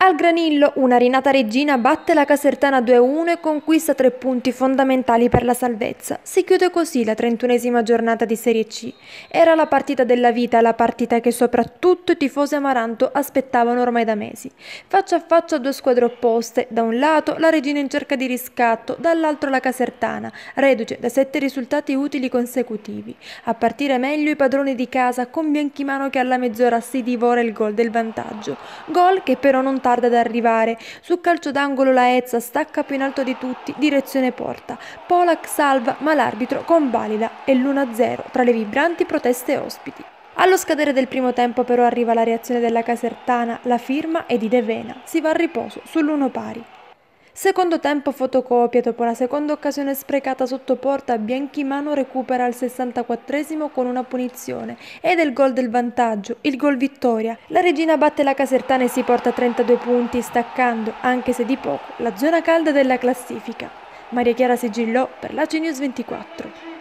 Al Granillo, una rinata reggina batte la Casertana 2-1 e conquista 3 punti fondamentali per la salvezza. Si chiude così la 31esima giornata di Serie C. Era la partita della vita, la partita che soprattutto i tifosi amaranto aspettavano ormai da mesi. Faccia a faccia due squadre opposte, da un lato la Reggina in cerca di riscatto, dall'altro la Casertana, reduce da 7 risultati utili consecutivi. A partire meglio i padroni di casa, con Bianchimano che alla mezz'ora si divora il gol del vantaggio. Gol che però non tarda ad arrivare. Su calcio d'angolo la Ezza stacca più in alto di tutti, direzione porta. Polak salva, ma l'arbitro convalida e l'1-0 tra le vibranti proteste ospiti. Allo scadere del primo tempo però arriva la reazione della Casertana, la firma è di De Vena, si va a riposo sull'1 pari. Secondo tempo fotocopia, dopo la seconda occasione sprecata sotto porta, Bianchimano recupera al 64esimo con una punizione ed è il gol del vantaggio, il gol vittoria. La Reggina batte la Casertana e si porta a 32 punti, staccando, anche se di poco, la zona calda della classifica. Maria Chiara Sigillò per l'ACI News 24.